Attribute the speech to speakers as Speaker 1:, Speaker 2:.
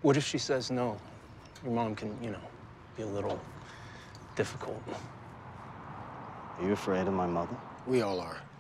Speaker 1: What if she says no? Your mom can, you know, be a little difficult.
Speaker 2: Are you afraid of my mother?
Speaker 3: We all are.